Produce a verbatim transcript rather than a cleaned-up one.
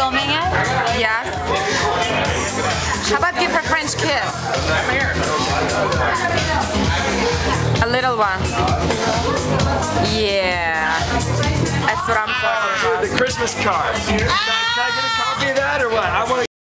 filming it? Yes. How about give her a French kiss? A little one. Yeah. That's what I'm talking about. The Christmas card. Can I get a copy of that or what? I want to